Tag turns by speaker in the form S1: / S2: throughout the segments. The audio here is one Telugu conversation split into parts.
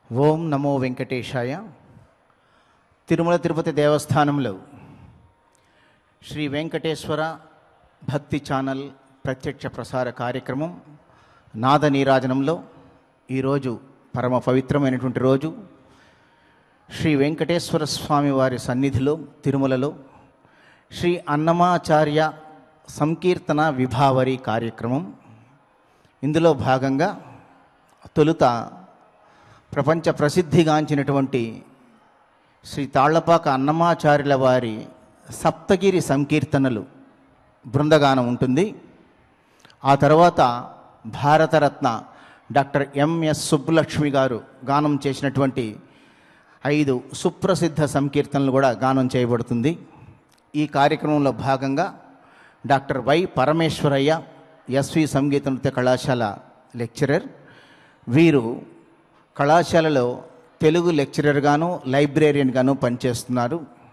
S1: ఓం నమో వెంకటేశాయ. తిరుమల తిరుపతి దేవస్థానంలో శ్రీ వెంకటేశ్వర భక్తి ఛానల్ ప్రత్యక్ష ప్రసార కార్యక్రమం నాద నీరాజనంలో ఈరోజు పరమ పవిత్రమైనటువంటి రోజు. శ్రీ వెంకటేశ్వర స్వామి వారి సన్నిధిలో తిరుమలలో శ్రీ అన్నమాచార్య సంకీర్తన విభావరి కార్యక్రమం. ఇందులో భాగంగా తొలుత ప్రపంచ ప్రసిద్ధిగాంచినటువంటి శ్రీ తాళ్లపాక అన్నమాచార్యుల వారి సప్తగిరి సంకీర్తనలు బృందగానం ఉంటుంది. ఆ తర్వాత భారతరత్న డాక్టర్ ఎంఎస్ సుబ్బలక్ష్మి గారు గానం చేసినటువంటి 5 సుప్రసిద్ధ సంకీర్తనలు కూడా గానం చేయబడుతుంది. ఈ కార్యక్రమంలో భాగంగా డాక్టర్ వై పరమేశ్వరయ్య ఎస్వి సంగీత నృత్య కళాశాల లెక్చరర్. వీరు కళాశాలలో తెలుగు లెక్చరర్గాను లైబ్రేరియన్గాను పనిచేస్తున్నారు.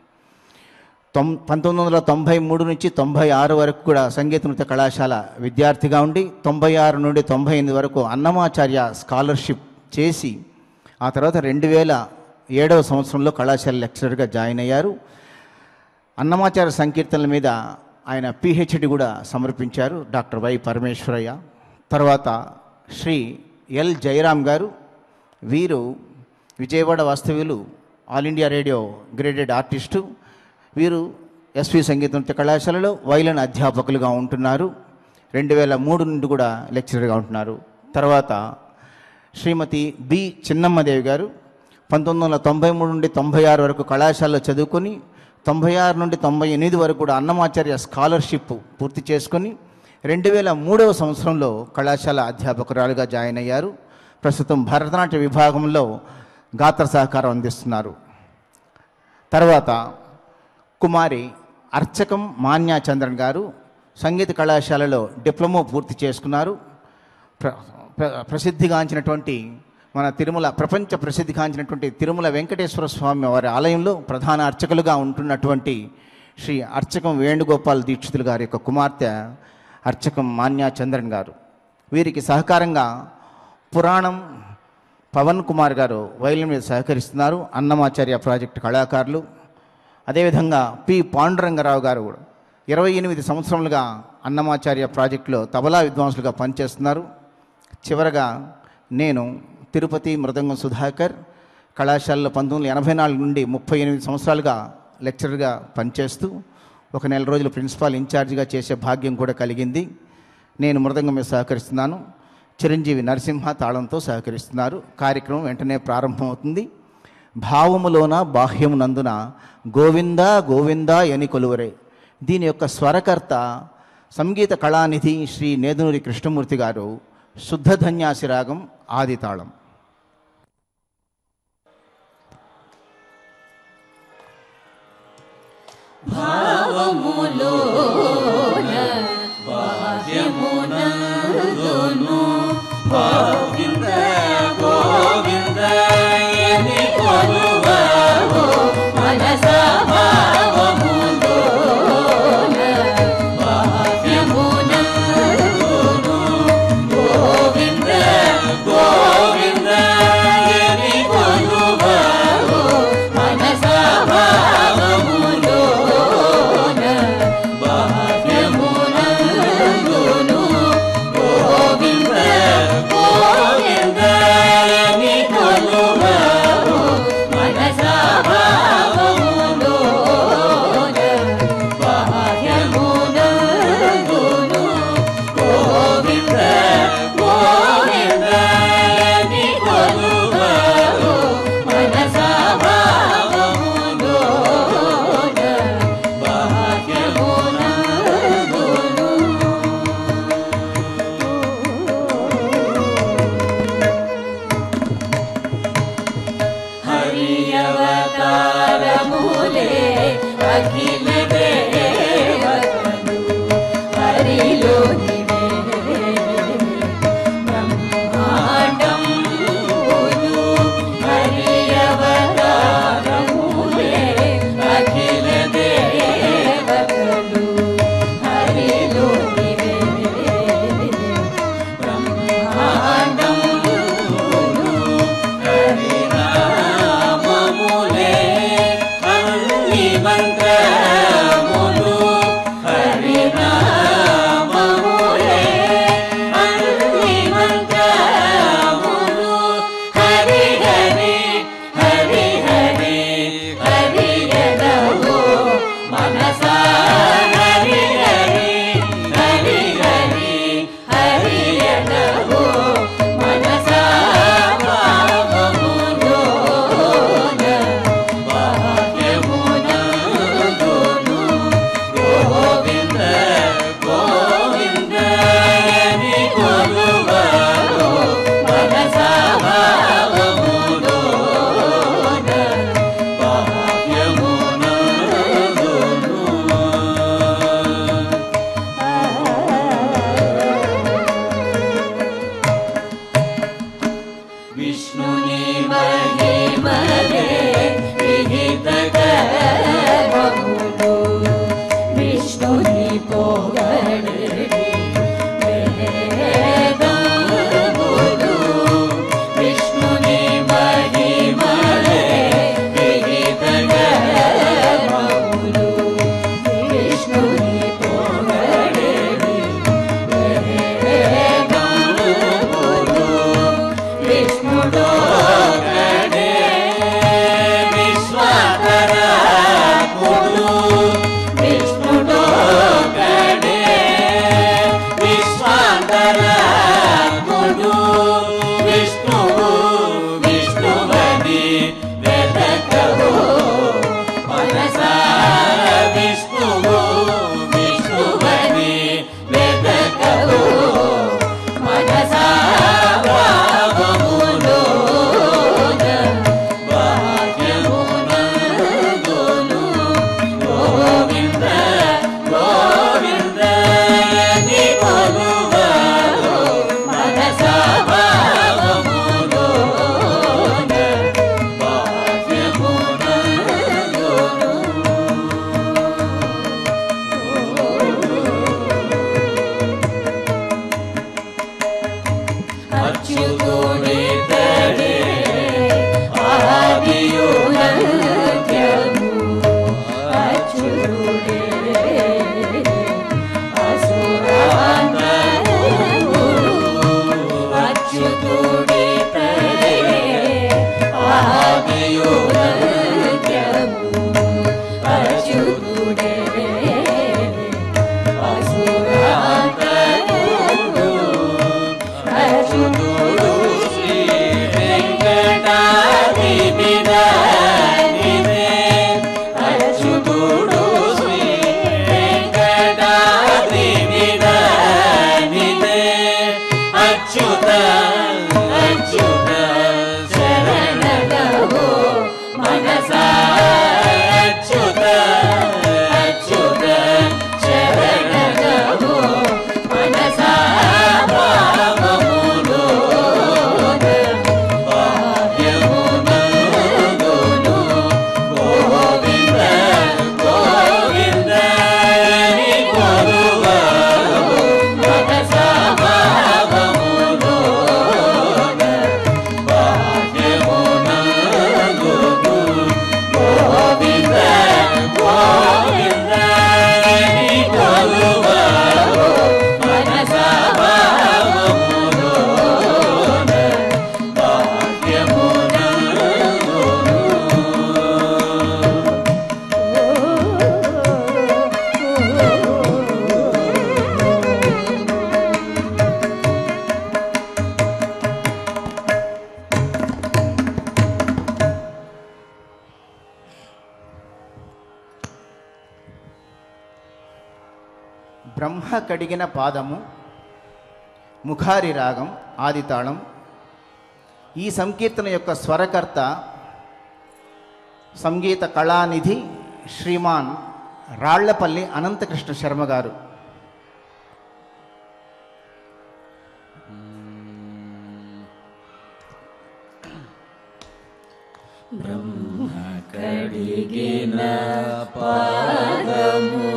S1: 1993 నుంచి 96 వరకు కూడా సంగీత నృత్య కళాశాల విద్యార్థిగా ఉండి 96 నుండి 98 వరకు అన్నమాచార్య స్కాలర్షిప్ చేసి ఆ తర్వాత 2007వ సంవత్సరంలో కళాశాల లెక్చరర్గా జాయిన్ అయ్యారు. అన్నమాచార్య సంకీర్తనల మీద ఆయన పిహెచ్డి కూడా సమర్పించారు డాక్టర్ వై పరమేశ్వరయ్య. తర్వాత శ్రీ ఎల్ జయరామ్ గారు, వీరు విజయవాడ వాస్తవ్యులు, All India Radio graded artist. వీరు ఎస్వి సంగీత నృత్య కళాశాలలో వైలిన్ అధ్యాపకులుగా ఉంటున్నారు. 2003 నుండి కూడా లెక్చరర్గా ఉంటున్నారు. తర్వాత శ్రీమతి బి చిన్నమ్మదేవి గారు 1993 నుండి 96 వరకు కళాశాలలో చదువుకొని 96 నుండి 98 వరకు కూడా అన్నమాచార్య స్కాలర్షిప్ పూర్తి చేసుకొని 2003వ సంవత్సరంలో కళాశాల అధ్యాపకురాలుగా జాయిన్ అయ్యారు. ప్రస్తుతం భరతనాట్య విభాగంలో గాత్ర సహకారం అందిస్తున్నారు. తర్వాత కుమారి అర్చకం మాన్యాచంద్రన్ గారు సంగీత కళాశాలలో డిప్లొమా పూర్తి చేసుకున్నారు. ప్రసిద్ధిగాంచినటువంటి మన తిరుమల, ప్రపంచ ప్రసిద్ధిగాంచినటువంటి తిరుమల వెంకటేశ్వర స్వామి వారి ఆలయంలో ప్రధాన అర్చకులుగా ఉంటున్నటువంటి శ్రీ అర్చకం వేణుగోపాల్ దీక్షితులు గారి యొక్క కుమార్తె అర్చకం మాన్యాచంద్రన్ గారు. వీరికి సహకారంగా పురాణం పవన్ కుమార్ గారు వైలిన్ మీద సహకరిస్తున్నారు. అన్నమాచార్య ప్రాజెక్టు కళాకారులు. అదేవిధంగా పి పాండురంగరావు గారు కూడా 28 సంవత్సరములుగా అన్నమాచార్య ప్రాజెక్టులో తబలా విద్వాంసులుగా పనిచేస్తున్నారు. చివరగా నేను తిరుపతి మృదంగం సుధాకర్ కళాశాలలో 1984 నుండి 38 సంవత్సరాలుగా లెక్చరర్గా పనిచేస్తూ 1 నెల రోజులు ప్రిన్సిపాల్ ఇన్ఛార్జిగా చేసే భాగ్యం కూడా కలిగింది. నేను మృదంగం మీద సహకరిస్తున్నాను. చిరంజీవి నరసింహ తాళంతో సహకరిస్తున్నారు. కార్యక్రమం వెంటనే ప్రారంభమవుతుంది. భావములోన బాహ్యమునందున గోవింద గోవింద అని కొలువరే. దీని యొక్క స్వరకర్త సంగీత కళానిధి శ్రీ నేదునూరి కృష్ణమూర్తి గారు. శుద్ధ ధన్యాసి రాగం ఆది తాళం.
S2: గోవింద గోవింద ఎని కొలువవో మనస భావములోన భాగ్యమునందును. గోవింద గోవింద ఎని కొలువవో మనస భావములోన భాగ్యమునందును. గోవింద అచ్యుతుడితడే ఆదియునంత్యము అచ్యుతుడే అసురాంతకుడు అచ్యుతుడితడే ఆదియునంత్యము అచ్యుతుడే అసురాంతకుడు అచ్యుతుడు శ్రీ వెంకటాద్రి వినాయకుడే అచ్యుతుడు శ్రీ వెంకటాద్రి వినాయకుడే అచ్యుత అచ్యుత శరణగో మనసా అచ్యుత అచ్యుత శరణగో మనసా భావములోన బాహ్యమునందును గోవింద గోవింద అని కొలువావు మనసా భావములోన బాహ్యమునందును గోవింద గోవింద అని కొలువావు మనసా భావములోన
S1: బ్రహ్మ కడిగిన పాదము ముఖారి రాగం ఆదితాళం. ఈ సంకీర్తన యొక్క స్వరకర్త సంగీత కళానిధి శ్రీమాన్ రాళ్లపల్లి అనంతకృష్ణ శర్మ గారు.
S2: బ్రహ్మ కడిగిన పాదము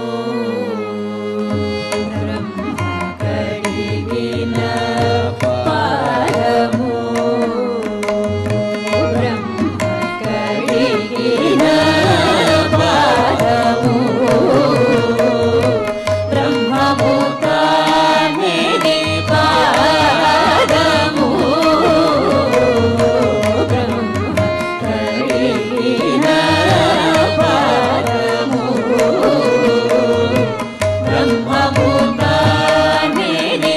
S2: బ్రహ్మ కడిగిన పాదము బ్రహ్మ కడిగిన పాదము బ్రహ్మము తానేది పాదము బ్రహ్మ కడిగిన పాదము బ్రహ్మము తానేది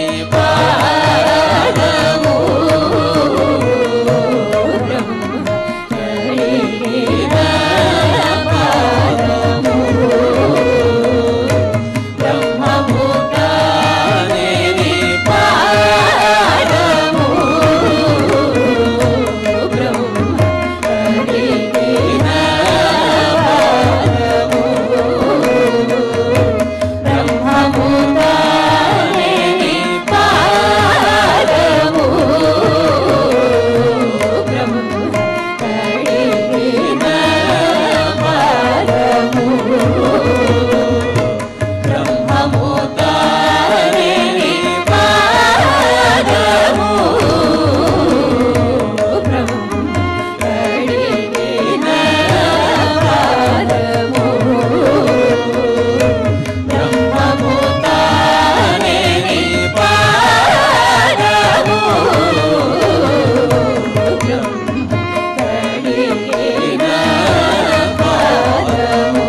S2: పాదము బ్రహ్మ కడిగిన పాదము బ్రహ్మము తానేది పాదము బ్రహ్మ కడిగిన పాదము బ్రహ్మము తానేది పాదము బ్రహ్మ కడిగిన పాదము బ్రహ్మము తానేది పాదము బ్రహ్మ కడిగిన పాదము బ్రహ్మము తానేది పాదము బ్రహ్మ కడిగిన పాదము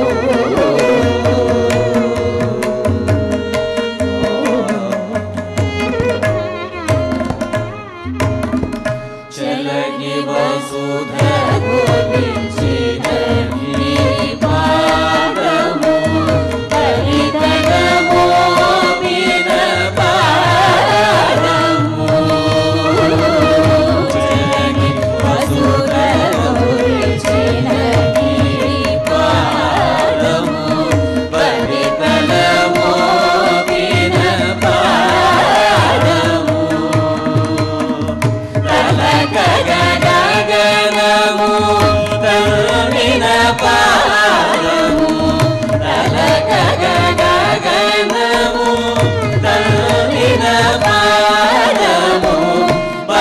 S2: చలని వసుధ గోవించిన నీ పాదము పరితనమో విన పాదము చలని వసుధ గోవించిన నీ పాదము పరితనమో విన పాదము తలకగగగనము తరుణిన పాదము తలకగగగనము తరుణిన పాదము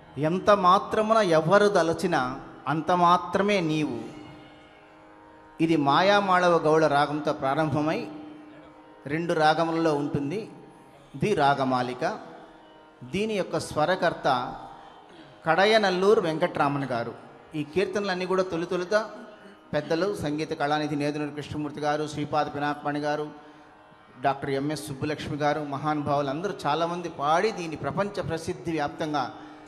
S1: ఎంత మాత్రమున ఎవరు దలచినా అంత మాత్రమే నీవు. ఇది మాయామాళవ గౌళ రాగంతో ప్రారంభమై 2 రాగములలో ఉంటుంది. ది రాగమాలిక. దీని యొక్క స్వరకర్త కడయనల్లూరు వెంకట్రామన్ గారు. ఈ కీర్తనలన్నీ కూడా తొలుత పెద్దలు సంగీత కళానిధి నేదునూరి కృష్ణమూర్తి గారు, శ్రీపాద పినాకమణి గారు, డాక్టర్ ఎంఎస్ సుబ్బులక్ష్మి గారు, మహానుభావులు అందరూ చాలామంది పాడి దీని ప్రపంచ ప్రసిద్ధి వ్యాప్తంగా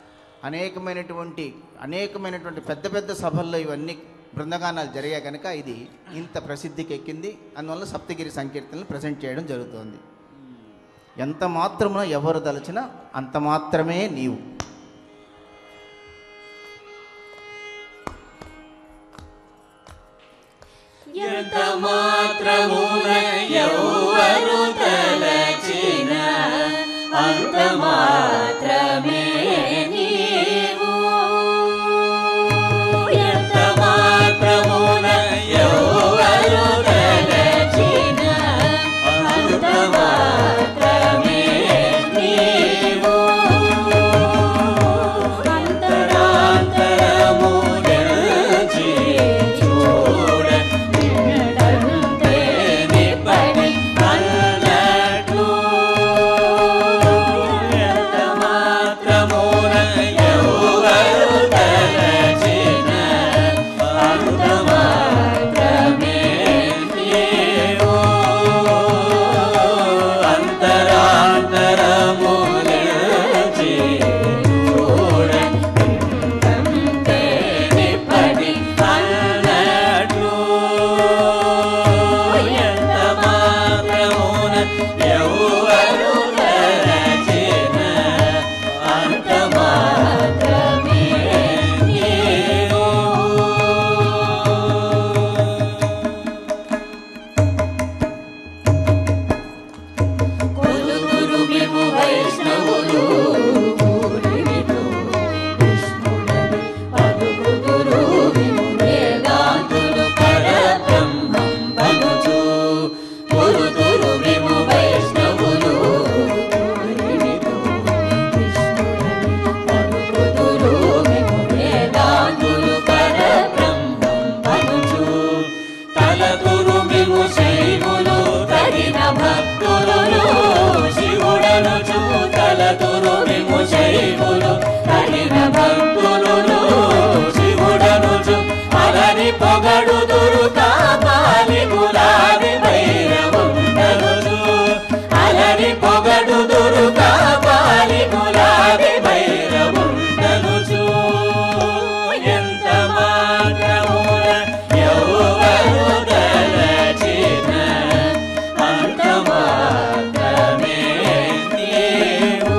S1: అనేకమైనటువంటి పెద్ద పెద్ద సభల్లో ఇవన్నీ బృందగానాలు జరిగాయి కనుక ఇది ఇంత ప్రసిద్ధికి ఎక్కింది. అందువల్ల సప్తగిరి సంకీర్తనలు ప్రజెంట్ చేయడం జరుగుతోంది. ఎంత మాత్రమున ఎవరు దలచినా అంత మాత్రమే నీవు.
S2: ఎంత మాత్రమున ఎవరు తలచినా అంత మాత్రమే నీవు. ఎంత మాత్రమున ఎవరు తలచినా అంత మాత్రమే నీవు. అంతరాంతరము గెలిచి చూడ నిపడి అన్నట్లు. ఎంత మాత్రమున ఎవరు తలచినా అంత మాత్రమే నీవు. అంతరాంతరము గెలిచి చూడ నిపడి అన్నట్లు. ఎంత మాత్రమున ఎవరు తలచినా అంత మాత్రమే నీవు. కొలుగురు విము వైష్ణవులు పూరిమితో విష్ణుడని పలుకుదురు విము వేదాంతులు పరబ్రహ్మం బనుచు. కొలుగురు విము వైష్ణవులు పూరిమితో విష్ణుడని పలుకుదురు విము వేదాంతులు పరబ్రహ్మం బనుచు. తలతురు విము శైవులు తగిన భక్తులు శివుడనుచు. తలతురు విము శైవులు తగిన భక్తులు శివుడనుచు. అలని పొగడుదురు కాపాలి గులాబి భైరవుండనుచు. అలని పొగడుదురు కాపాలి గులాబి భైరవుండనుచు. ఎంత మాత్రమున ఎవరు తలచినా అంత మాత్రమే నీవు.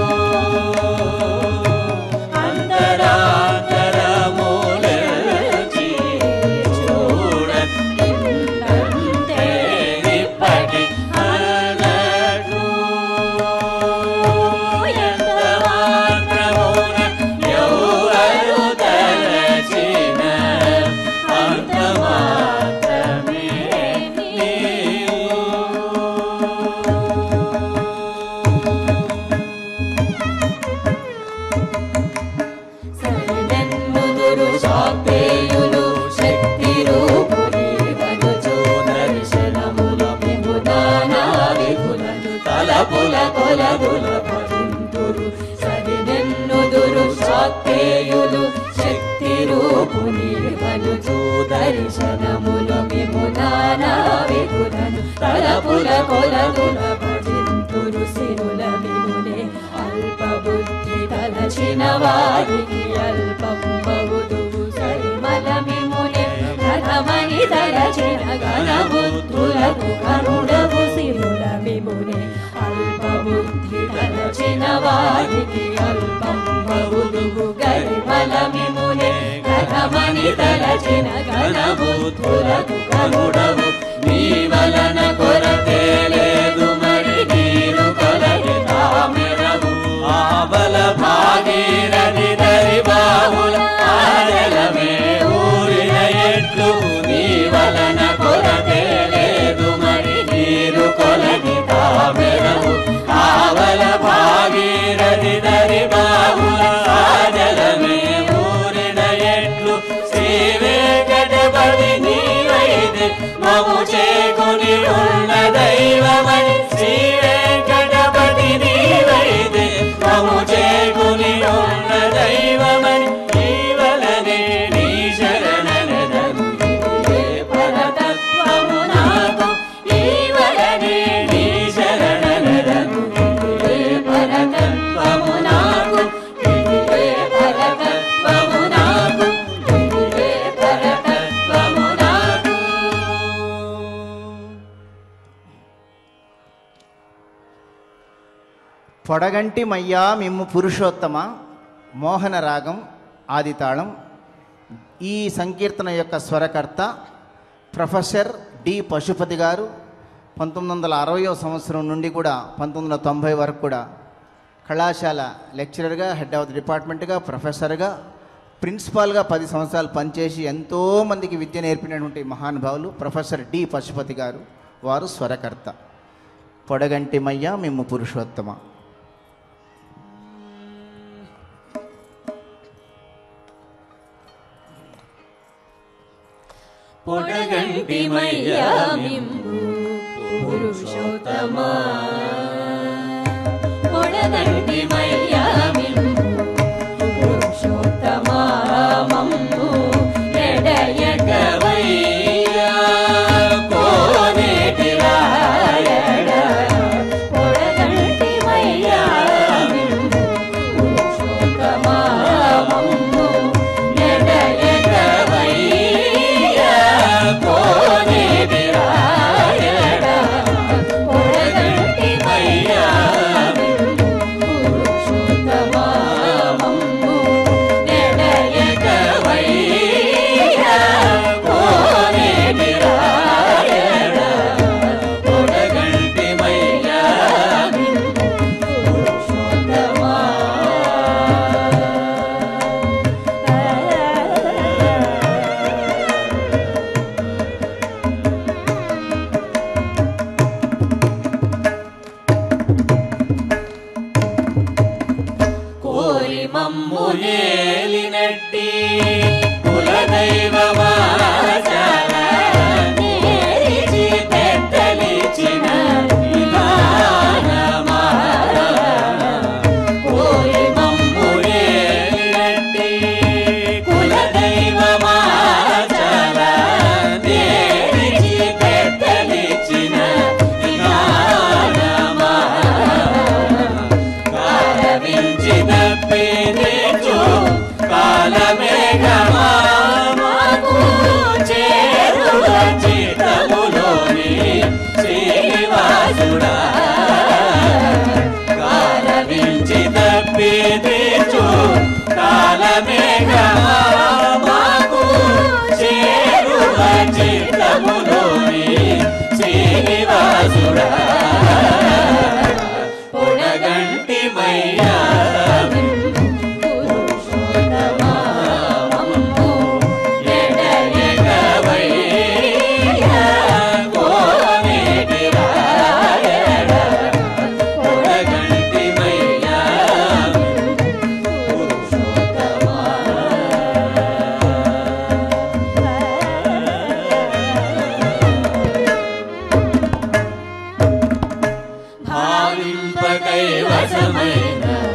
S2: అంతరాంతరములచి చూడ నిప్పటి అన్నట్లు. ఎంత మాత్రమున ఎవరు తలచినా అంత మాత్రమే నీవు. సరినెన్నుదురు శాక్తేయులు శక్తి రూపుని వనుచు. దర్శనముల విముదానా విపులను తలపుల కొలదుల భజింతురు. సరినెన్నుదురు శాక్తేయులు శక్తి రూపుని వనుచు. దర్శనముల విముదానా విపులను తలపుల కొలదుల భజింతురు. సిరుల విమునే అల్పబుద్ధి తలచిన వారికి అల్పంబవుదువు. సరిమల విమునే ఘనమని తలచిన ఘనబుద్ధులకు కరుడవు. సిరుల విమునే అల్పబుద్ధి తలచిన వారికి అల్పంబవుదువు. గరిమల విమునే ఘనమని తలచిన ఘనబుద్ధులకు కరుడవు. నీ వలన కొరతే లేదు మరి నీరు కొలది తామెరవు. ఆవల భాగీరథి దరి బాహుల ఆజలమే ఊరిన ఎట్లు. నీ వలన కొరతే లేదు మరి నీరు కొలది తామెరవు. ఆవల భాగీరథి దరి బాహుల ఆజలమే మము చేకొని ఉన్న దైవమని శ్రీ వెంకటపతి నీవైతే మము చేకొని ఉన్న దైవమని నీవలనే నీ శరణనెదను పరతత్వము నాకు ఈవలనే నీ శరణనెదను పరతత్వము నాకు పరతత్వము నాకు పరతత్వము నాకు.
S1: పొడగంటి మయ్యా మిమ్ము పురుషోత్తమ మోహన రాగం ఆదితాళం. ఈ సంకీర్తన యొక్క స్వరకర్త ప్రొఫెసర్ డి పశుపతి గారు. 1960వ సంవత్సరం నుండి కూడా 1990 వరకు కూడా కళాశాల లెక్చరర్గా, హెడ్ ఆఫ్ ది డిపార్ట్మెంట్గా, ప్రొఫెసర్గా, ప్రిన్సిపాల్గా 10 సంవత్సరాలు పనిచేసి ఎంతోమందికి విద్య నేర్పినటువంటి మహానుభావులు ప్రొఫెసర్ డి పశుపతి గారు. వారు స్వరకర్త. పొడగంటి మయ్యా మిమ్ము పురుషోత్తమ.
S2: పొడగంటి మయ్యా మిమ్ము పురుషోత్తమా పొడగంటి మయ్యా మిమ్ము పురుషోత్తమా మమ్ము ఎడయగవయ్యా కోనేటి రాయడ పొడగంటి మయ్యా మిమ్ము పురుషోత్తమా మమ్ము ఎడయగవయ్యా కోనేటి రాయడ పొడగంటి మయ్యా మిమ్ము పురుషోత్తమా మమ్ము ఎడయగవయ్యా కోనేటి రాయడ పొడగంటి మయ్యా మిమ్ము పురుషోత్తమా. కోరి మమ్ము ఏలినట్టి కులదైవమాచార నేరిచి పెద్దలిచిన విధానమా. కోరి మమ్ము ఏలినట్టి కులదైవమాచార నేరిచి పెద్దలిచిన విధానమా. కాలవించి తప్పిదేచు కాలమేఘమా మాకు చేరువ చిత్తములోని శ్రీనివాసుడా. కాలవించి తప్పిదేచు కాలమేఘమా మాకు చేరువ చిత్తములోని శ్రీనివాసుడా. పొడగంటి మయ్యా మిమ్ము పురుషోత్తమా మమ్ము ఎడయగవయ్యా కోనేటి రాయడ పొడగంటి మయ్యా మిమ్ము పురుషోత్తమా. భావింప కైవసమైన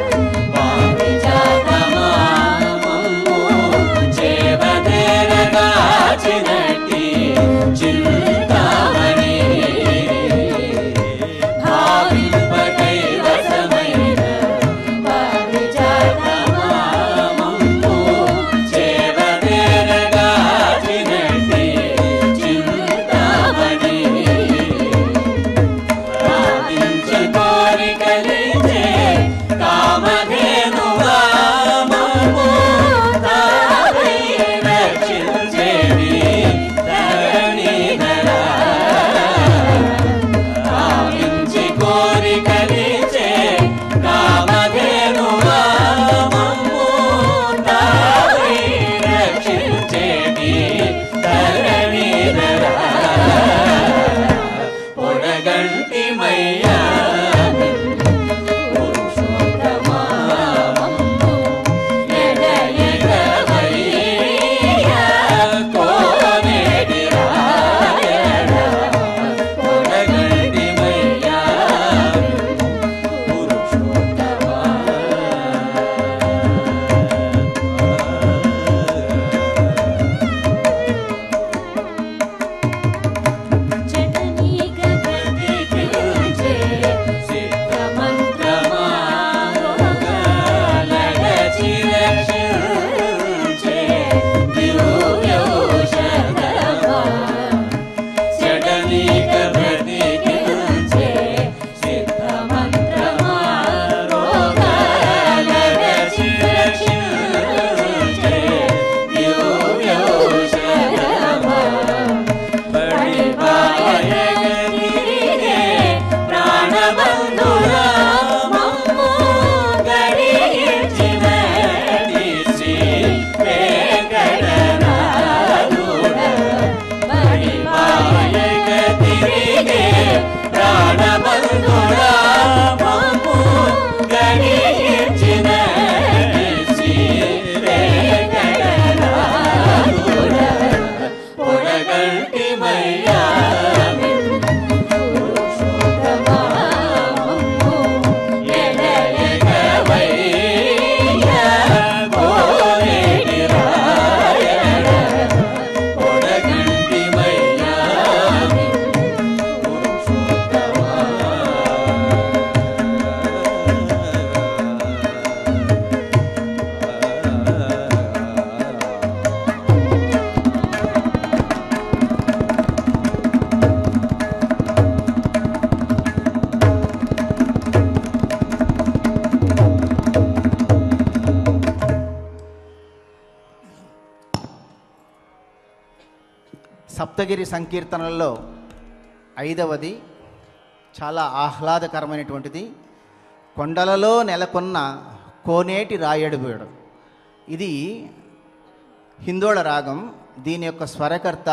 S1: సప్తగిరి సంకీర్తనల్లో 5వది, చాలా ఆహ్లాదకరమైనటువంటిది. కొండలలో నెలకొన్న కోనేటి రాయడుబేడు. ఇది హిందోళ రాగం. దీని యొక్క స్వరకర్త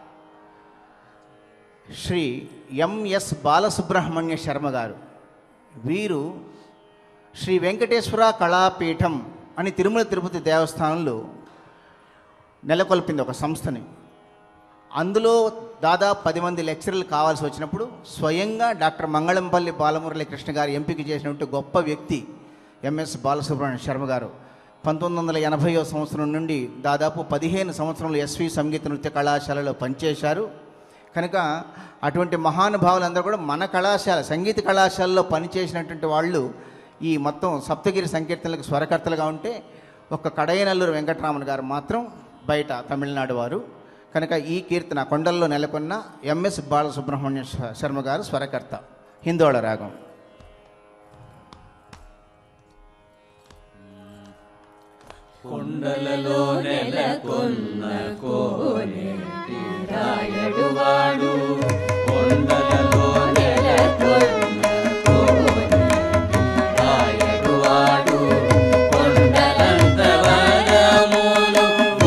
S1: శ్రీ ఎంఎస్ బాలసుబ్రహ్మణ్య శర్మ గారు. వీరు శ్రీ వెంకటేశ్వర కళాపీఠం అని తిరుమల తిరుపతి దేవస్థానంలో నెలకొల్పింది ఒక సంస్థని. అందులో దాదాపు 10 మంది లెక్చరర్లు కావాల్సి వచ్చినప్పుడు స్వయంగా డాక్టర్ మంగళంపల్లి బాలమురళీ కృష్ణ గారు ఎంపిక చేసినటువంటి గొప్ప వ్యక్తి ఎంఎస్ బాలసుబ్రహ్మణ్య శర్మ గారు. 1980వ సంవత్సరం నుండి దాదాపు 15 సంవత్సరంలో ఎస్వి సంగీత నృత్య కళాశాలలో పనిచేశారు. కనుక అటువంటి మహానుభావులందరూ కూడా మన కళాశాల, సంగీత కళాశాలలో పనిచేసినటువంటి వాళ్ళు ఈ మొత్తం సప్తగిరి సంకీర్తనలకు స్వరకర్తలుగా ఉంటే, ఒక కడయనల్లూరు వెంకటరామన్ గారు మాత్రం బయట తమిళనాడు వారు. కనుక ఈ కీర్తన కొండల్లో నెలకొన్న ఎంఎస్ బాలసుబ్రహ్మణ్య శర్మ గారు స్వరకర్త. హిందోళ రాగం.
S2: కొండలలో నెలకొన్న కోనేటి రాయడువాడు, కొండలలో నెలకొన్న కోనేటి రాయడువాడు, కొండలంత వరములు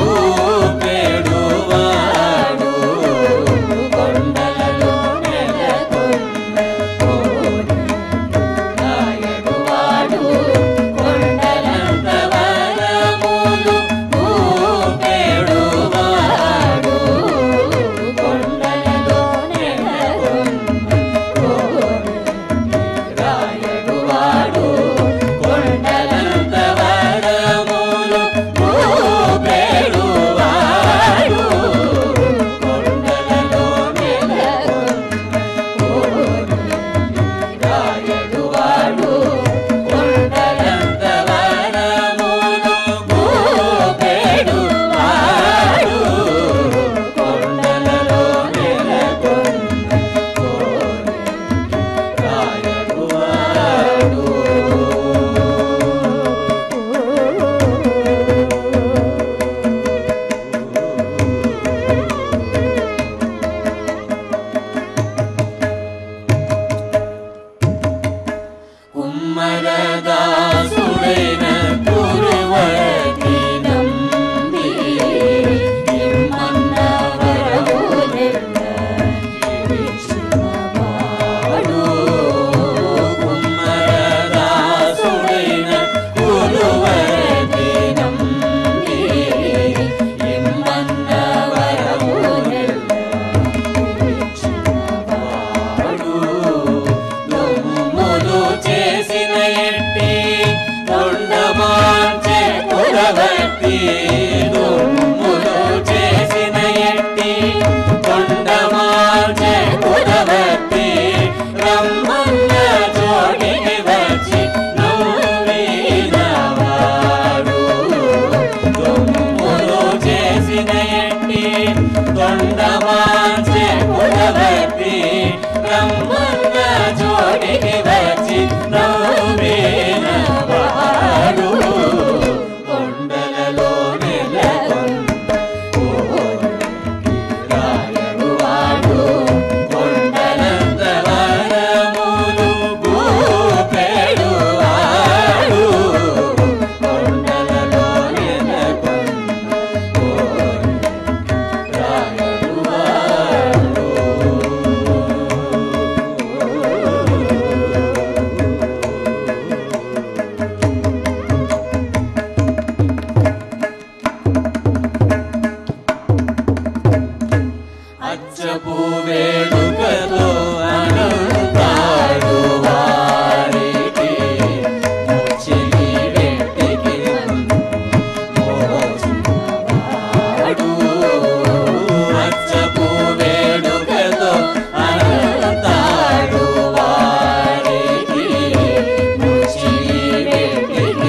S2: ఊపెడువాడు, కొండలలో నెలకొన్న కోనేటి రాయడువాడు, కొండలంత వరములు ఊపెడువాడు, కొండలలో నెలకొన్న కోనేటి రాయడువాడు, కొండలంత వరములు ఊపెడువాడు, కొండలలో నెలకొన్న కోనేటి రాయడువాడు, కొండలంత వరములు ఊపెడువాడు, కొండలలో నెలకొన్న కుమ్మరదాసుడైన కురువకి నంబి ఇమ్మన్న వరములెల్ల ఇచ్చినవాడు, కుమ్మరదాసుడైన కురువకి నంబి ఇమ్మన్న వరములెల్ల ఇచ్చినవాడు, దుమ్ములు చేసిన ఎట్టి కొండమాంచె కురవతి, దుమ్ములు చేసిన ఎట్టి కొండమాంచె కురవతి, రమ్మన్న జోడికి వచ్చి నవ్వినవాడు, దుమ్ములు చేసిన ఎట్టి కొండమాంచె కురవతి, రమ్మన్న జోడికి వచ్చి నవ్వినవాడు, కొండలలో నెలకొన్న కోనేటి రాయడువాడు, కొండలంత వరములు ఊపెడువాడు, కొండలలో నెలకొన్న కోనేటి రాయడువాడు. అచ్చపు వేడుకతో అనంతాడు వారికి, ముచ్చిలి వెట్టికి మోచినవాడు, అచ్చపు వేడుకతో అనంతాడు వారికి, ముచ్చిలి వెట్టికి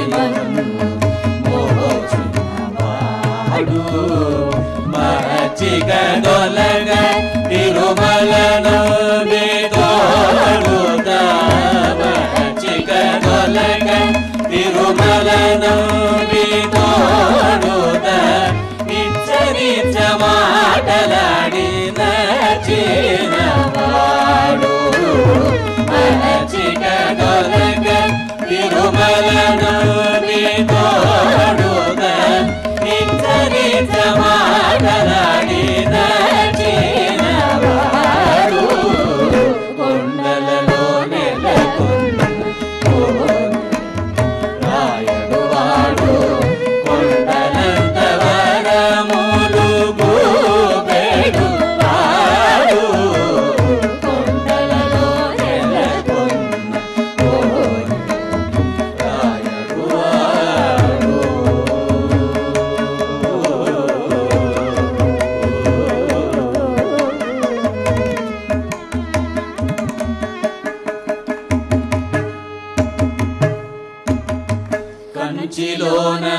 S2: మోచినవాడు, మచ్చిక దొలగ తిరుమలను తోడుత, మచ్చిక దొలగ తిరుమలను తోడుత, నిత్య నిత్య మాటలాడి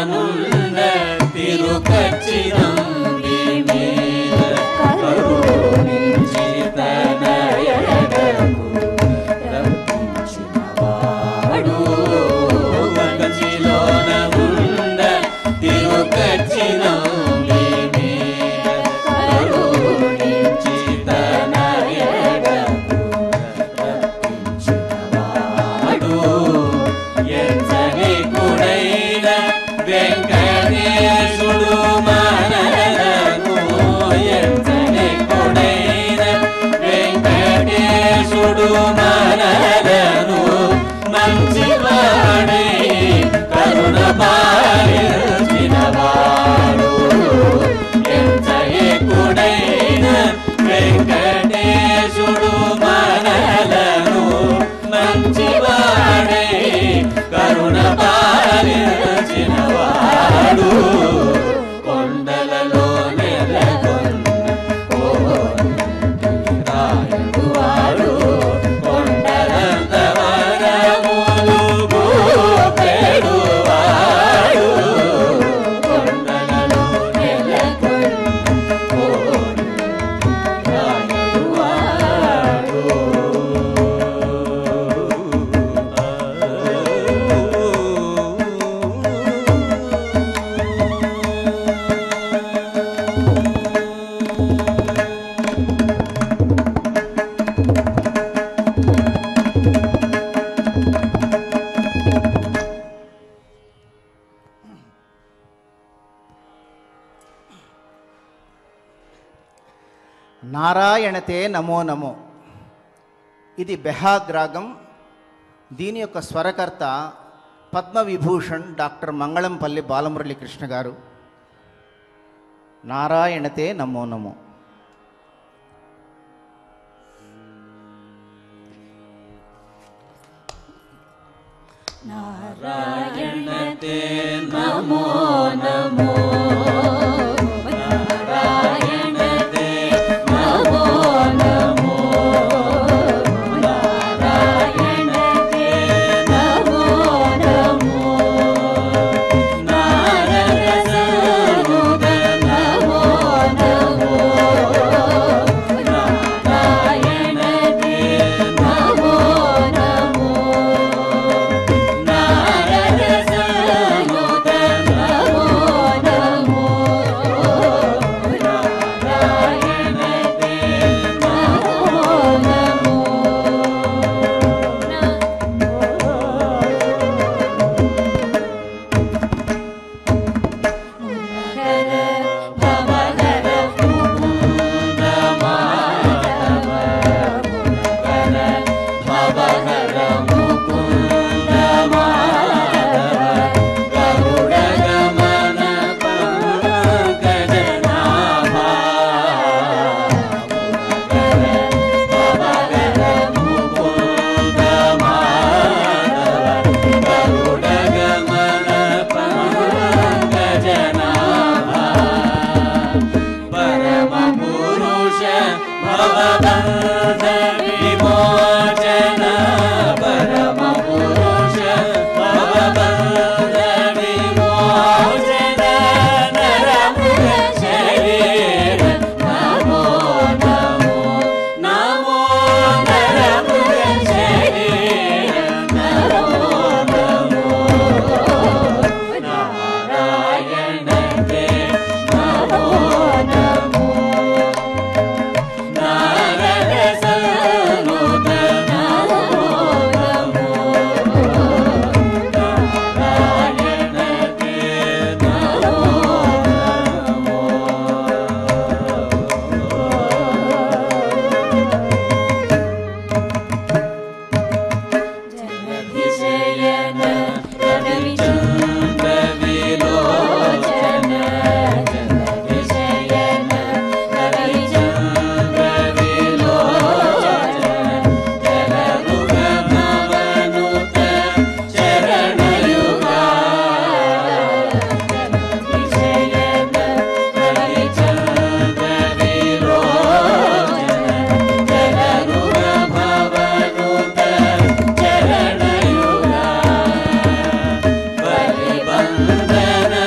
S2: నుండ తిరుకచ్చినంబి మీద కరుణించి తనయడకు రప్పించినవాడు కచ్చిలోన నుండ తిరుకచ్చినంబి మీద కరుణించి తనయడకు రప్పించినవాడు ఎంచని కుడైన వెంకటేశుడు మనలను ఎంచని కుడైన వెంకటేశుడు మనలను మంచివాడై కరుణ పాలించినవాడు ఎంచని కుడైన వెంకటేశుడు మనలను మంచివాడై కరుణ పాలించినవాడు కొండలలో నెలకొన్న రాయువాడు కొండలంత వరములు గోపెడువాడు కొండలలో నెలకొన్న రాయువాడు
S1: నారాయణతే నమో నమో. ఇది బెహాగ్ రాగం. దీని యొక్క స్వరకర్త పద్మవిభూషణ్ డాక్టర్ మంగళంపల్లి బాలమురళీకృష్ణ గారు. నారాయణతే నమో నమో.
S2: నారాయణతే నమో నమో నారాయణతే నమో నమో నారాయణతే నమో నమో నారద సర్వద నమో నమో నారాయణతే నమో నమో నారద సర్వద నమో నమో నారాయణతే వందన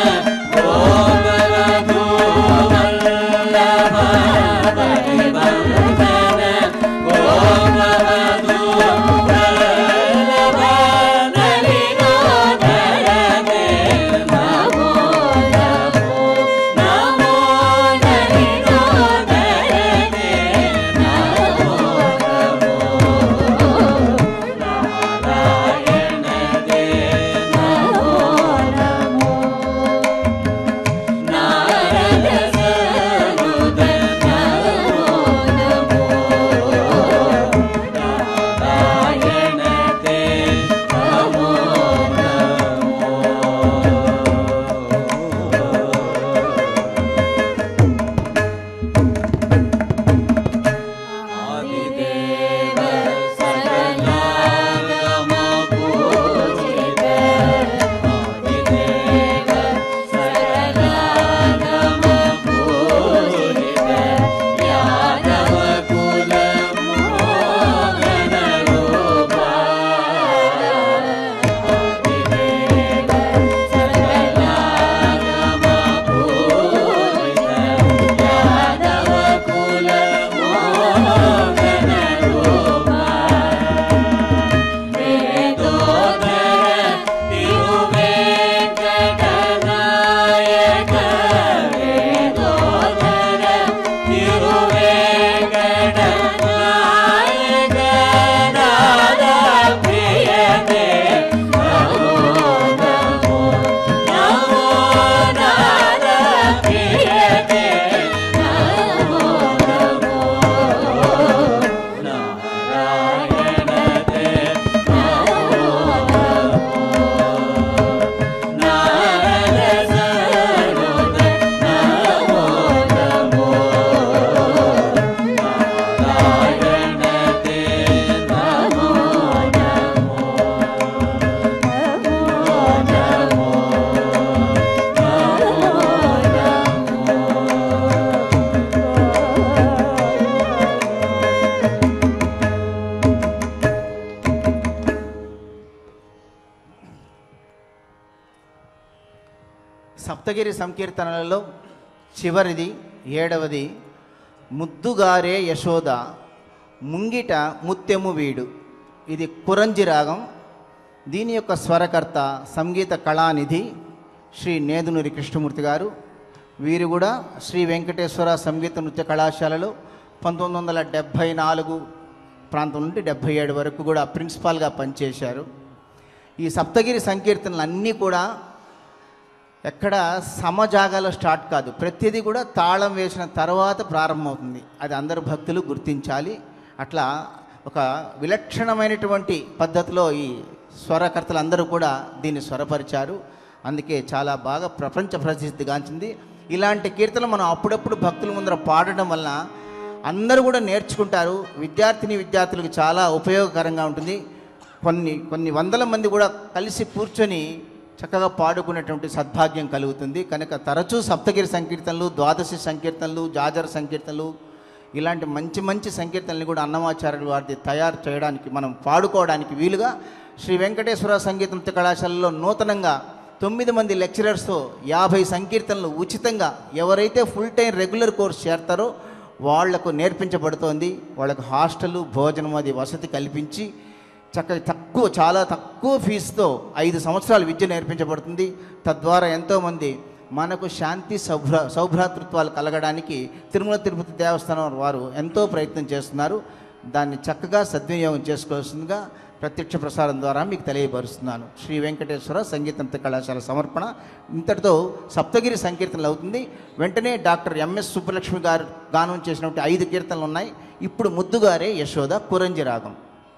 S1: సప్తగిరి సంకీర్తనలలో చివరిది 7వది ముద్దుగారే యశోద ముంగిట ముత్యము వీడు. ఇది కురంజి రాగం. దీని యొక్క స్వరకర్త సంగీత కళానిధి శ్రీ నేదునూరి కృష్ణమూర్తి గారు. వీరు కూడా శ్రీ వెంకటేశ్వర సంగీత నృత్య కళాశాలలో 1974 ప్రాంతం నుండి 77 వరకు కూడా ప్రిన్సిపాల్గా పనిచేశారు. ఈ సప్తగిరి సంకీర్తనలు అన్నీ కూడా ఎక్కడ సమజాగాలో స్టార్ట్ కాదు, ప్రతిదీ కూడా తాళం వేసిన తర్వాత ప్రారంభమవుతుంది. అది అందరు భక్తులు గుర్తించాలి. అట్లా ఒక విలక్షణమైనటువంటి పద్ధతిలో ఈ స్వరకర్తలు అందరూ కూడా దీన్ని స్వరపరిచారు. అందుకే చాలా బాగా ప్రపంచ ప్రసిద్ధిగాంచింది. ఇలాంటి కీర్తనలు మనం అప్పుడప్పుడు భక్తుల ముందర పాడడం వలన అందరూ కూడా నేర్చుకుంటారు. విద్యార్థులకు చాలా ఉపయోగకరంగా ఉంటుంది. కొన్ని వందల మంది కూడా కలిసి కూర్చొని చక్కగా పాడుకునేటువంటి సద్భాగ్యం కలుగుతుంది. కనుక తరచూ సప్తగిరి సంకీర్తనలు, ద్వాదశి సంకీర్తనలు, జాజర సంకీర్తనలు ఇలాంటి మంచి మంచి సంకీర్తనలు కూడా అన్నమాచార్యుల వారిది తయారు చేయడానికి, మనం పాడుకోవడానికి వీలుగా శ్రీ వెంకటేశ్వర సంగీత నృత్య కళాశాలలో నూతనంగా 9 మంది లెక్చరర్స్తో 50 సంకీర్తనలు ఉచితంగా ఎవరైతే ఫుల్ టైం రెగ్యులర్ కోర్స్ చేరతారో వాళ్లకు నేర్పించబడుతోంది. వాళ్ళకు హాస్టలు, భోజనం అది వసతి కల్పించి చక్కగా చాలా తక్కువ ఫీజుతో 5 సంవత్సరాలు విద్య నేర్పించబడుతుంది. తద్వారా ఎంతోమంది మనకు శాంతి సౌభ్రాతృత్వాలు కలగడానికి తిరుమల తిరుపతి దేవస్థానం వారు ఎంతో ప్రయత్నం చేస్తున్నారు. దాన్ని చక్కగా సద్వినియోగం చేసుకోవాల్సిందిగా ప్రత్యక్ష ప్రసారం ద్వారా మీకు తెలియపరుస్తున్నాను. శ్రీ వెంకటేశ్వర సంగీత నృత్య కళాశాల సమర్పణ ఇంతటితో సప్తగిరి సంకీర్తనలు అవుతుంది. వెంటనే డాక్టర్ ఎంఎస్ సుబ్బలక్ష్మి గారు గానం చేసినటువంటి 5 కీర్తనలు ఉన్నాయి. ఇప్పుడు ముద్దుగారే యశోద కురంజి రాగం.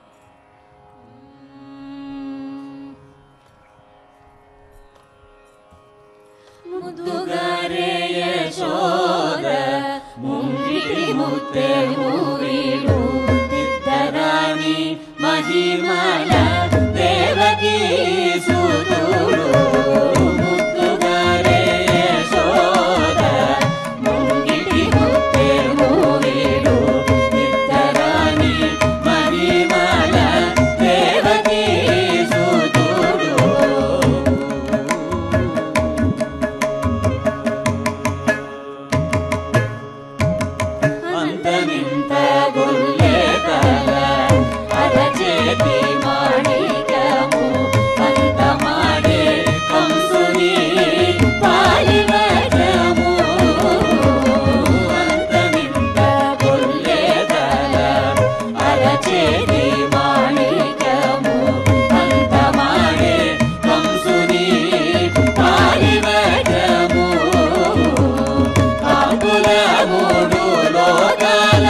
S2: ముద్దుగారే యశోద ముంగిటి ముత్తెము వీడు ఇద్దరాని మహిమల దేవకీ సుతుడు. ముద్దుగారే యశోద ముంగిటి ముత్తెము వీడు ఇద్దరాని మహిమల దేవకీ సుతుడు. అంతమింత గొల్లెతల అరచేతి మాణికము అంతమాడే కంసుని పాలివచము. అంతమింత గొల్లెతల అరచేతి మాణికము అంతమాడే కంసుని పాలివచము. ఆకుల మూడు లోకాల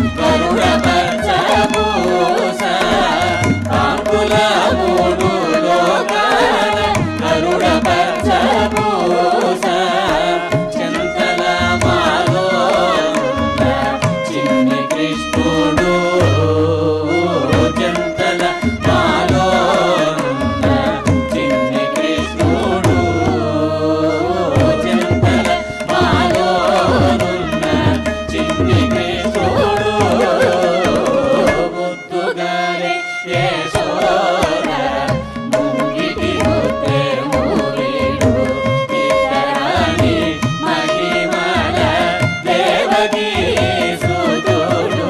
S2: కరుణపరచబూస. ఆకుల మూడు లోకాల కరుణపరచబూస. చింతల మాలో చిన్ని కృష్ణుడు. చింతల మాలో చిన్ని కృష్ణుడు. చింతల మాలో చిన్ని కృష్ణుడు. ముద్దుగారే యశోద ముంగిటి ముత్తెము వీడు ఇద్దరాని మహిమల దేవకీ సుతుడు.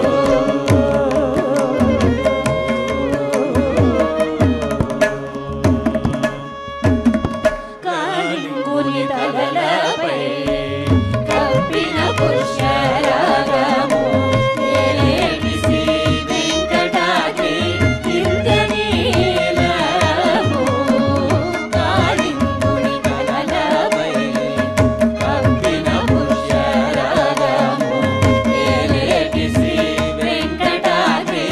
S2: కాళింగుని తలలపై కప్పిన పుష్యరాగము ఏలేటి శ్రీ వెంకటాద్రి ఇంద్రనీలము. కాళింగుని తలలపై కప్పిన పుష్యరాగము ఏలేటి శ్రీ వెంకటాద్రి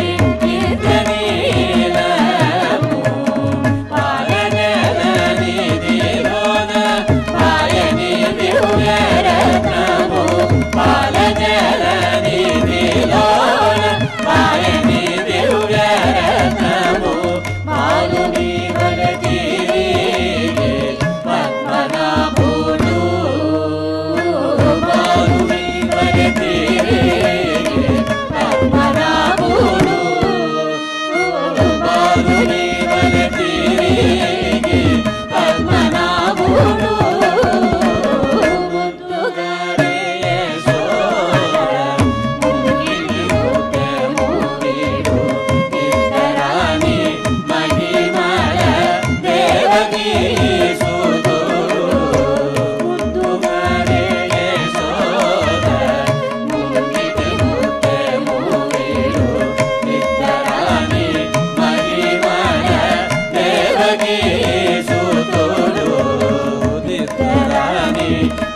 S2: ఇంద్రనీలము. పాలనల నిధిలోన పాయని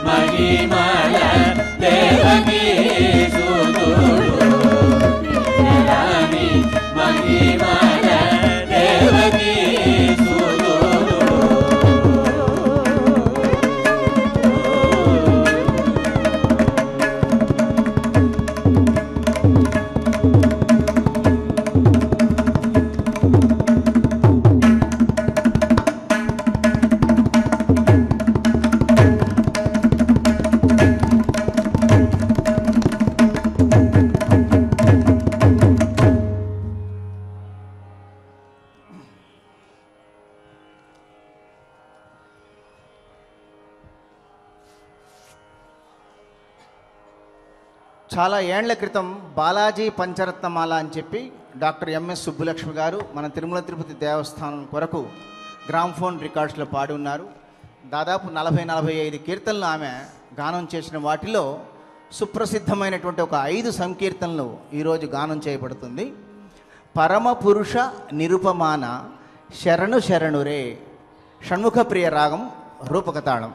S2: మహిమల దేవకీ సుతుడు విద్యరాణి మహిమల దేవకీ సుతుడు
S1: చాలా ఏండ్ల క్రితం బాలాజీ పంచరత్నమాల అని చెప్పి డాక్టర్ ఎంఎస్ సుబ్బులక్ష్మి గారు మన తిరుమల తిరుపతి దేవస్థానం కొరకు గ్రామ్ఫోన్ రికార్డ్స్లో పాడి ఉన్నారు. దాదాపు 40-45 కీర్తనలు ఆమె గానం చేసిన వాటిలో సుప్రసిద్ధమైనటువంటి ఒక 5 సంకీర్తనలు ఈరోజు గానం చేయబడుతుంది. పరమ పురుష నిరుపమాన శరణు శరణురే, షణ్ముఖ ప్రియ రాగం, రూపకతాళం.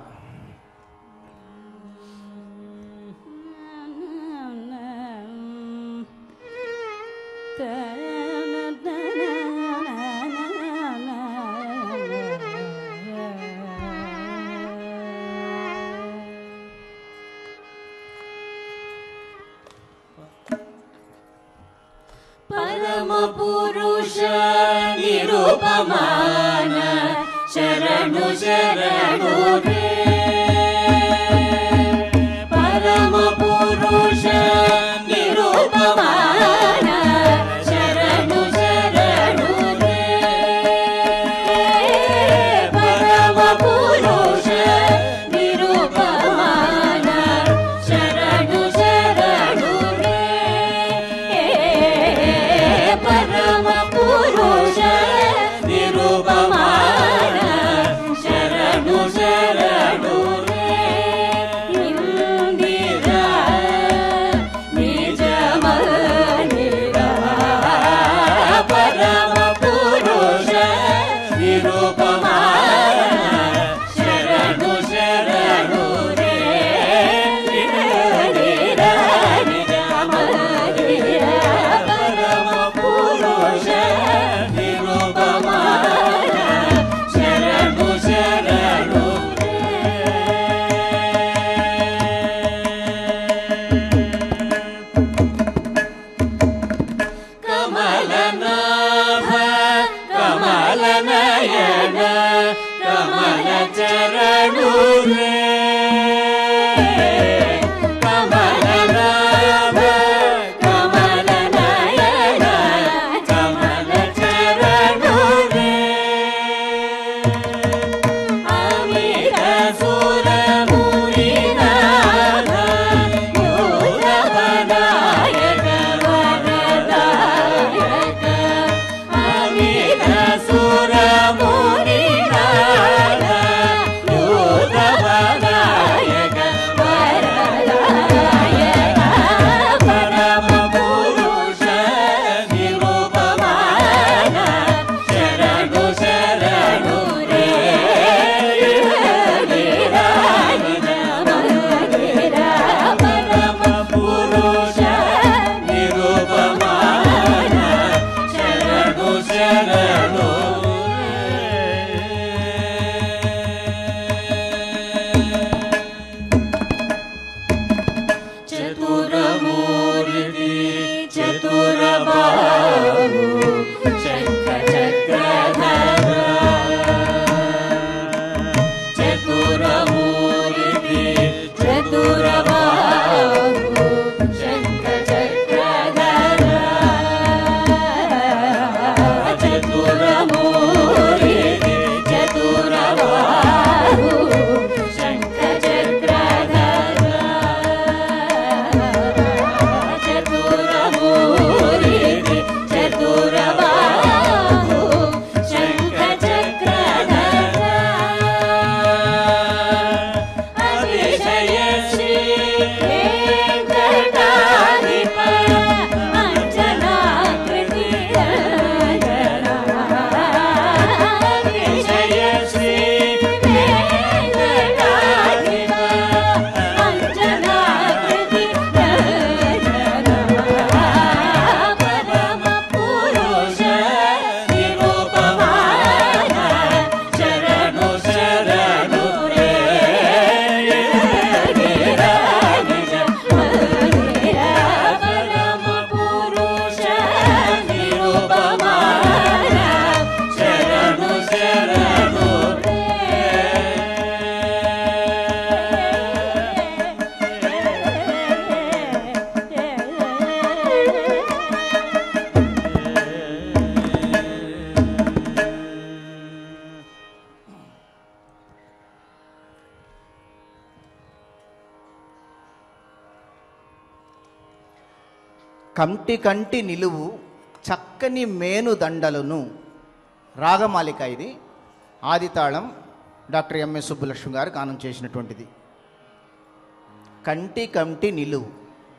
S2: పరమ పురుష నిరుపమాన శరణు శరణు రే, పరమ పురుష నిరుపమాన శరణు శరణు రే, పరమ పురుష నిరుపమాన శరణు శరణు రే, పరమ పురుష నిరుపమాన శరణు శరణు రే, ఇందిరా నిజ మందిరా, పరమ పురుష నిరుపమాన శరణు శరణు రే, ఇందిరా నిజ మందిరా, పరమ పురుష నిరుపమాన శరణు శరణు రే. కమలనాభ కమలనయన కమల చరణు రే, కమలనాభ కమలనయన కమల చరణు రే, అమిత సుర మునినాథ యోగవనాయక వరదాయక, అమిత సుర మునినాథ యోగవనాయక వరదాయక,
S1: కంటి కంటి నిలువు చక్కని మేను దండలను. రాగమాలిక ఇది. ఆదితాళం డాక్టర్ ఎంఎస్ సుబ్బలక్ష్మి గారు గానం చేసినటువంటిది. కంటి కంటి నిలువు.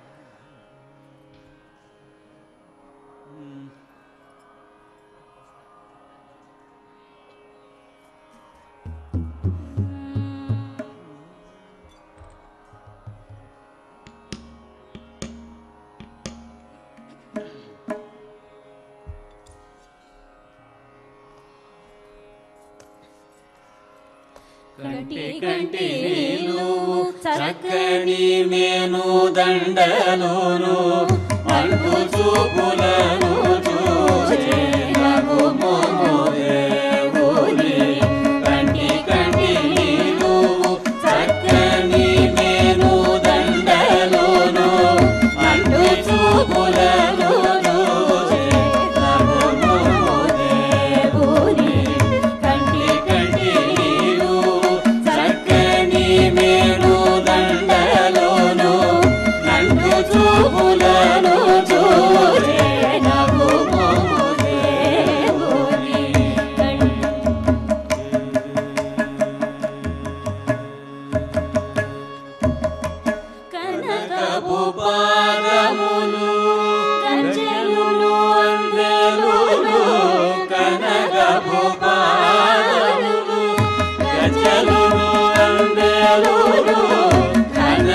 S2: కంటి కంటి నిలువు చక్కని మేను దండలోను అంటు చూపులను చూసే నగుమోదేవుని. కంటి కంటి నిలువు చక్కని మేను దండలోను అంటు చూపులను చూసే నగుమోదేవుని. కంటి కంటి మేను దండలోను నండు చూపులను చూసే నగుమోదేవుని. కనకపు పాదములు గంజలును అందెలును. కనకపు పాదములు గంజలును అందెలును. ఘన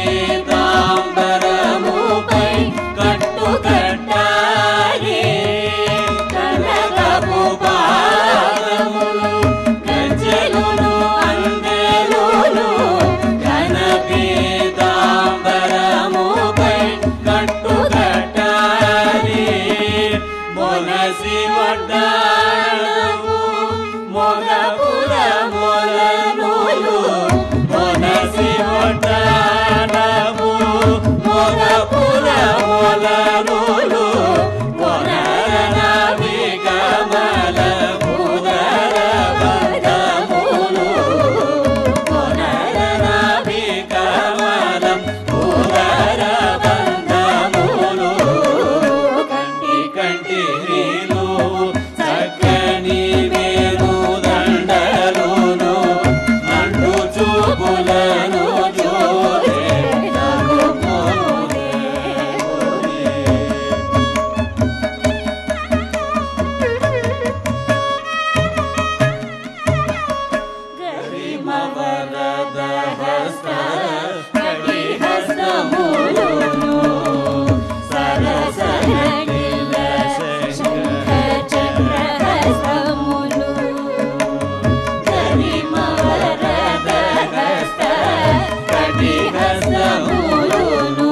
S2: పీతాంబరముపై కట్టు కట్టాలి. కనకపు పాదములు గంజలును అందెలును. ఘన పీతాంబరముపై కట్టు కట్టాలి. మొనసి వడ్డాణము మొగపుర మొలనులు. మొనసి వడ్డాణము మొగపుర మొలనులు. కొనరనవి కమల ఉదర బంధములు. కొనరనవి కమల ఉదర బంధములు. కంటి కంటి నిలువు చక్కని మేను దండలోను నండు చూపులను చూసే నగుమోదేవుని. గరిమ వరద హస్త కటి హస్తములును. సరసనటిల శంఖ చక్ర హస్తములు. గరిమ వరద హస్త కటి హస్తములును.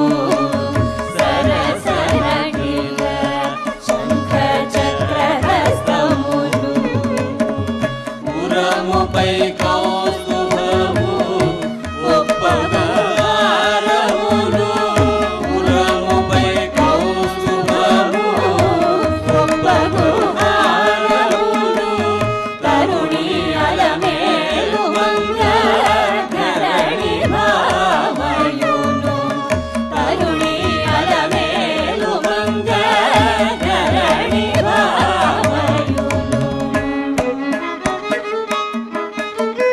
S2: సరసనటిల శంఖ చక్ర హస్తములు. పురముపై కౌస్తుభము ఒప్పగారములు. పురముపై కౌస్తుభము ఒప్పగారములు. తరుణి అలమేలు మంగ ధరణి భామయును. తరుణి అలమేలు మంగ ధరణి భామయును.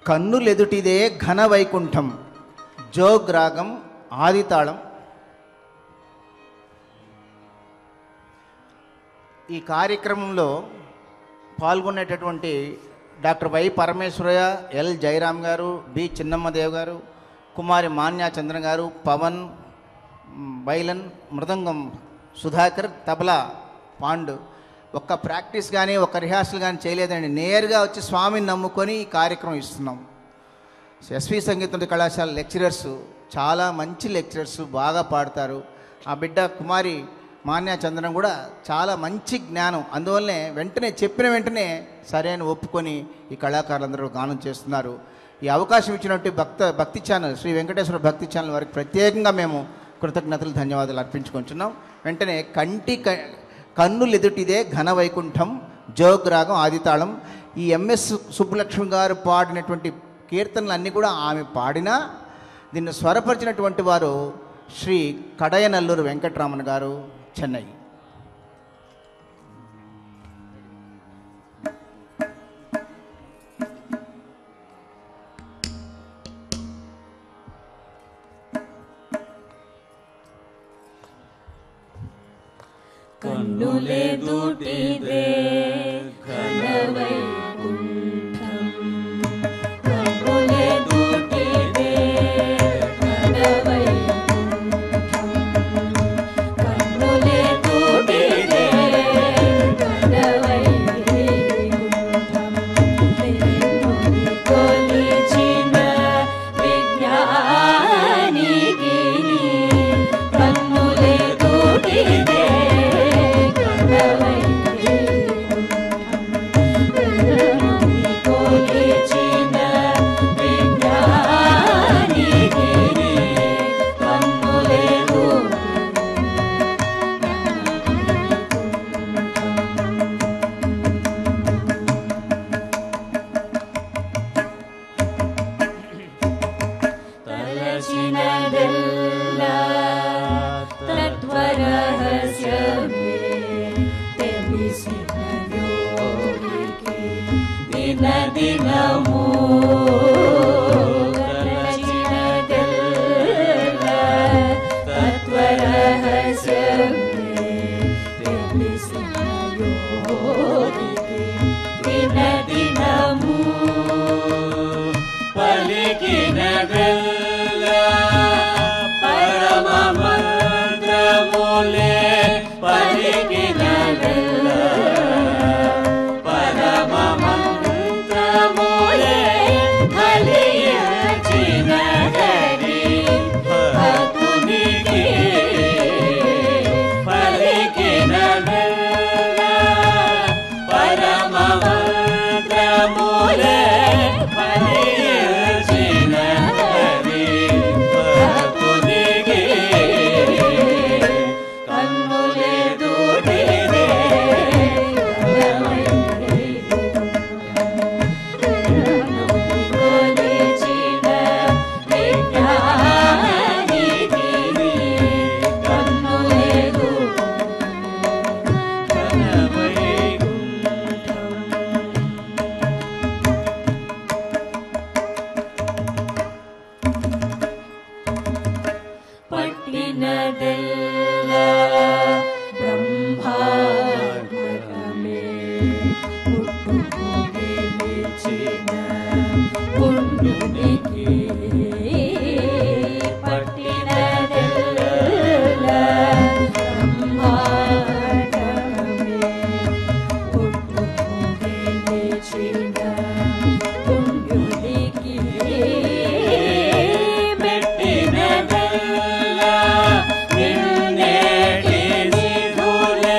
S1: కన్నులెదుటిదే ఘన వైకుంఠం, జోగ్ రాగం, ఆదితాళం. ఈ కార్యక్రమంలో పాల్గొనేటటువంటి doctor Y Parameshwaraiah, L Jayaram గారు, బి చిన్నమ్మదేవ్ గారు, కుమారి మాన్యా చంద్ర గారు, పవన్, బైలన్, మృదంగం సుధాకర్, తబలా పాండు. ఒక్క ప్రాక్టీస్ కానీ ఒక్క రిహార్సల్ కానీ చేయలేదండి. నేరుగా వచ్చి స్వామిని నమ్ముకొని ఈ కార్యక్రమం ఇస్తున్నాం. ఎస్వి సంగీత కళాశాల లెక్చరర్స్ చాలా మంచి లెక్చరర్స్, బాగా పాడతారు. ఆ బిడ్డ కుమారి మాన్యా చంద్రం కూడా చాలా మంచి జ్ఞానం. అందువల్లనే వెంటనే చెప్పిన వెంటనే సరైన ఒప్పుకొని ఈ కళాకారులందరూ గానం చేస్తున్నారు. ఈ అవకాశం ఇచ్చినట్టు భక్తి ఛానల్, శ్రీ వెంకటేశ్వర భక్తి ఛానల్ వారికి ప్రత్యేకంగా మేము కృతజ్ఞతలు, ధన్యవాదాలు అర్పించుకుంటున్నాం. వెంటనే కన్నులెదుటిదే ఘన వైకుంఠం, జోగ్ రాగం, ఆదితాళం. ఈ ఎంఎస్ సుబ్బలక్ష్మి గారు పాడినటువంటి కీర్తనలన్నీ కూడా ఆమె పాడినా దీన్ని స్వరపరిచినటువంటి వారు శ్రీ కడయనల్లూరు వెంకటరామన్ గారు, చెన్నై.
S2: కన్నులెదుటిదే ఘన వైకుంఠం, కన్నులెదుటిదే ఘన వైకుంఠం, కన్నులెదుటిదే ఘన వైకుంఠం. వెన్నుని కొలిచిన విజ్ఞానికి కన్నులెదుటిదే దినము తలచినదెల్ల తత్వరహస్యమే తెలిసిన యోగికి, దినదినము పలికినదెల్ల పరమ మంత్రములే, పలికినదెల్ల పరమ మంత్రములే, ఫలించినదరి భక్తునికి, పలికినదెల్ల పరమ మంత్రములే, ఫలించినదరి భక్తునికి. కన్నులెదుటిదే కొలిచిన విజ్ఞానికి కన్నులెదుటిదే ఘన వైకుంఠం. పట్టినదెల్ల బ్రహ్మాండమే, పుట్టుకు నిలిచిన పుణ్యునికి, పట్టినదెల్ల బ్రహ్మాండమే, పుట్టుకు నిలిచిన పుణ్యునికి, మెట్టినదెల్ల నిన్నేటి నిధులే,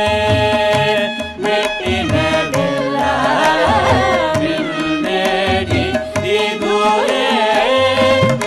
S2: మెట్టినదెల్ల నిన్నేటి నిధులే,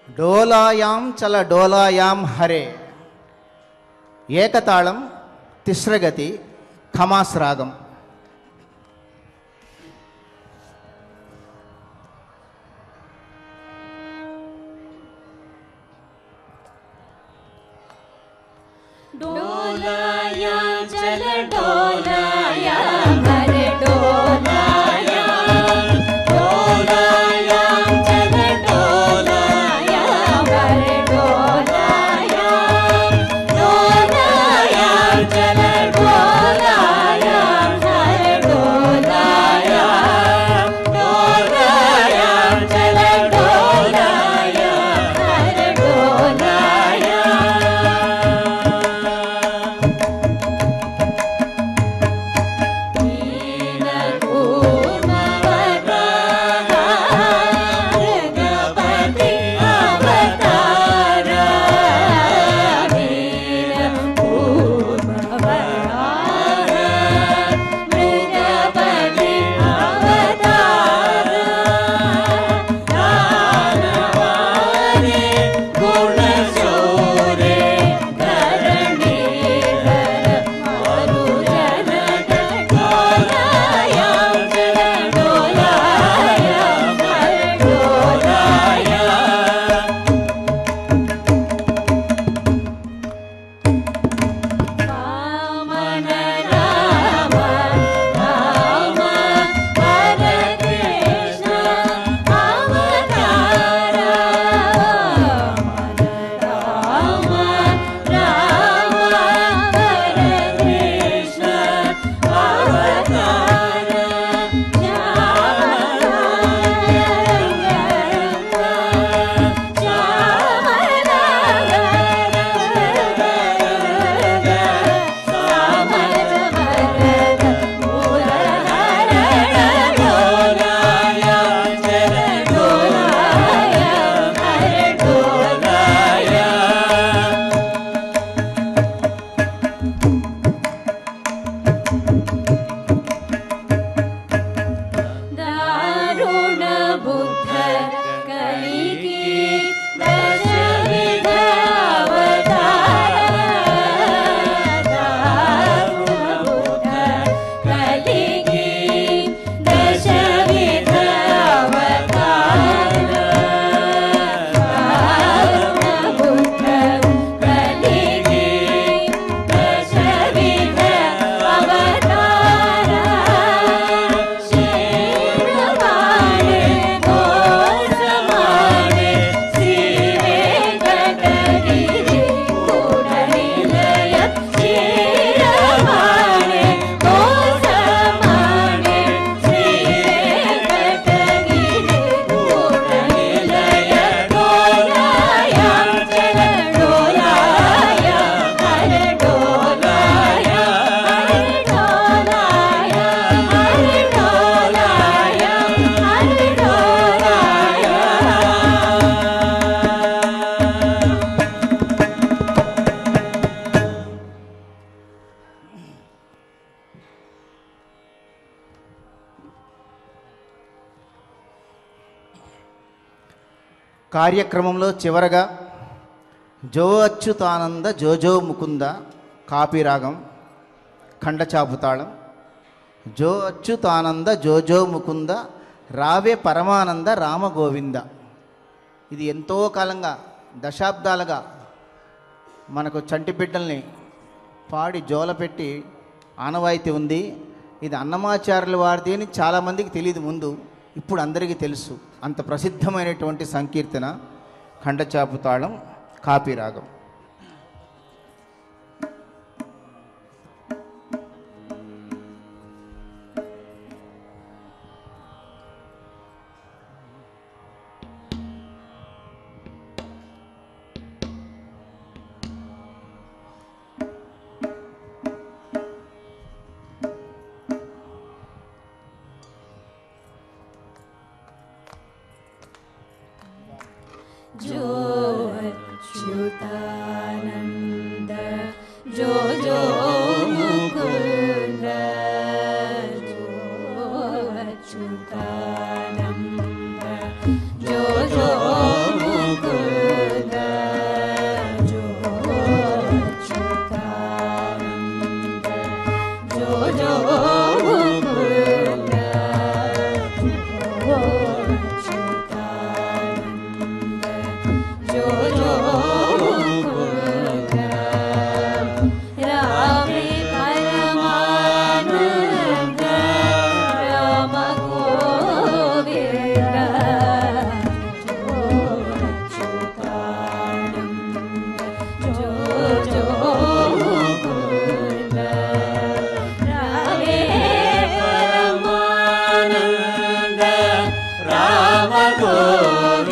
S1: డోలాయాం చల డోలాయాం హరే. ఏకతాళం, తిస్రగతి, ఖమాస్ రాగం.
S2: डोलायां चल डोलायां हरे डोलायां, डोलायां चल डोलायां हरे डोलायां, डोलायां चल डोलायां हरे डोलायां, डोलायां चल डोलायां हरे डोलायां.
S1: కార్యక్రమంలో చివరగా జో అచ్యుతానంద జోజో ముకుంద కాపీ రాగం, ఖండచాపు తాళం. జో అచ్యుతానంద జోజో ముకుంద రావే పరమానంద రామగోవింద. ఇది ఎంతో కాలంగా దశాబ్దాలుగా మనకు చంటి బిడ్డల్ని పాడి జోలపెట్టి ఆనవాయితీ ఉంది. ఇది అన్నమాచార్యుల వారిది అని చాలామందికి తెలియదు ముందు, ఇప్పుడు అందరికీ తెలుసు. అంత ప్రసిద్ధమైనటువంటి సంకీర్తన ఖండచాపు తాళం, కాపీ రాగం.
S2: जो अच्युतानंद जो जो मुकुंद, जो अच्युतानंद जो जो मुकुंद. जो जो मुकुंद जो जो मुकुंद रामे परमानंद राम गोविंद जो जो मुकुंद रामे परमानंद राम गोविंद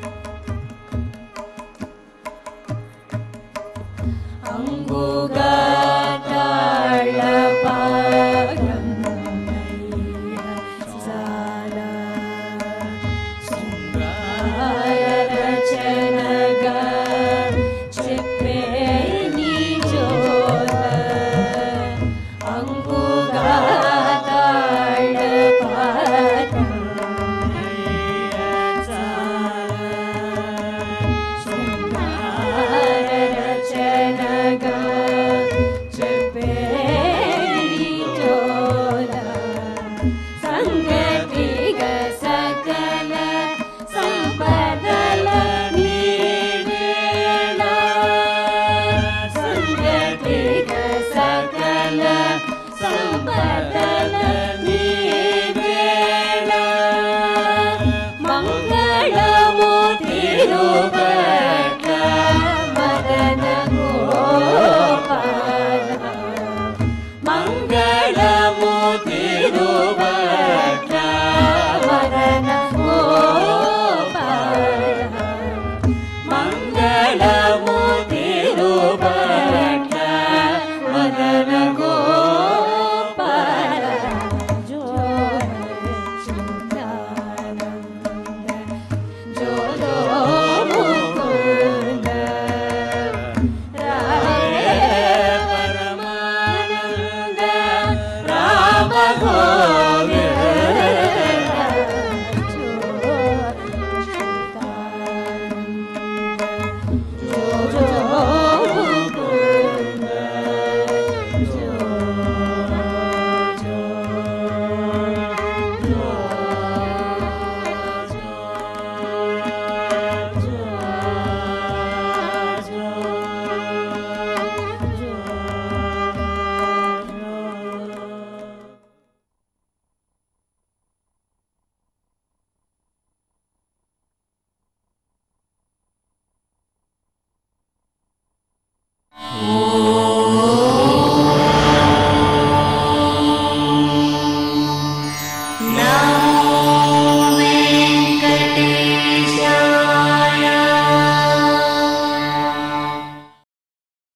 S2: अंगुगा